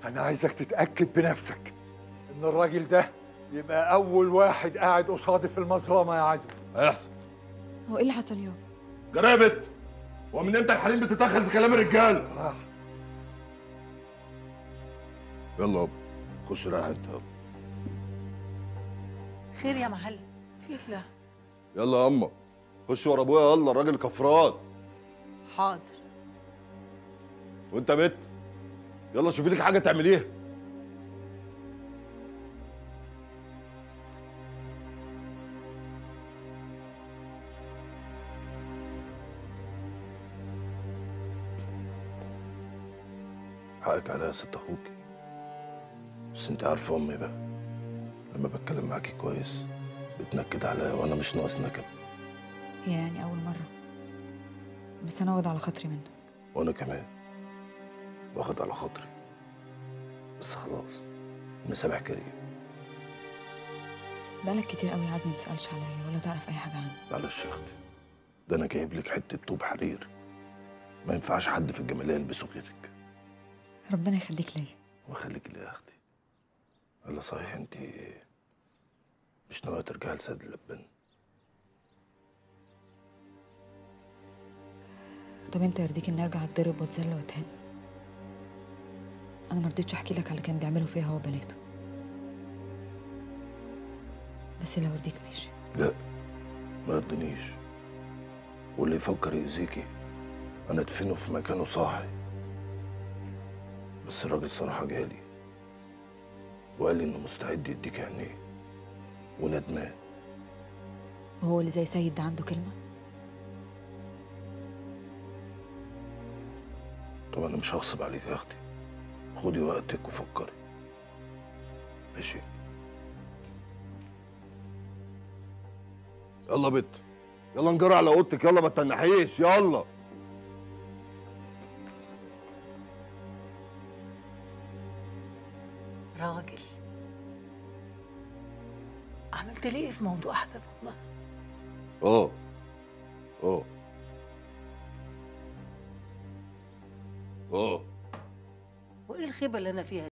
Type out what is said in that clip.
أنا عايزك تتأكد بنفسك إن الراجل ده يبقى أول واحد قاعد قصادي في المظلمة يا عزمي. هيحصل. هو ايه اللي حصل يابا؟ جرابت. ومن امتى الحريم بتتدخل في كلام الرجال؟ راح. يلا يابا خش رايح انت. يلا خير يا معلم، في الله. يلا يا اما خش ورا ابويا، يلا الراجل كفران. حاضر. وانت بت يلا شوفي لك حاجه تعمليها. حقك عليا يا ست اخوكي، بس انت عارفه امي بقى لما بتكلم معاكي كويس بتنكد عليا وانا مش ناقص نكد. هي يعني اول مره، بس انا واخد على خاطري منك. وانا كمان واخد على خاطري، بس خلاص المسامح كريم. بقالك كتير قوي يا عزمي متسألش عليا ولا تعرف اي حاجه عني. معلش يا اختي، ده انا جايب لك حته طوب حرير ما ينفعش حد في الجماليه يلبسه غيرك. ربنا يخليك ليا. واخليك ليه يا اختي. الا صحيح انت مش ناويه ترجعي لسيد اللبان؟ طب انت يرضيك اني ارجع اتضرب واتذل واتهان؟ انا ما رضيتش احكي لك على اللي كان بيعمله فيها هو وبناته، بس لو يرضيك ماشي. لا ما يرضنيش، واللي يفكر يأذيكي انا ادفنه في مكانه صاحي. بس الراجل صراحه جالي وقال لي انه مستعد يديك عينيه وندمان. وهو اللي زي سيد ده عنده كلمه؟ طب انا مش هغصب عليك يا اختي، خدي وقتك وفكري. ماشي؟ يلا بت يلا نجري على اوضتك، يلا ما تنحيش يلا. راجل، عملت ليه في موضوع احباب امها؟ اه اه اه وايه الخيبه اللي انا فيها؟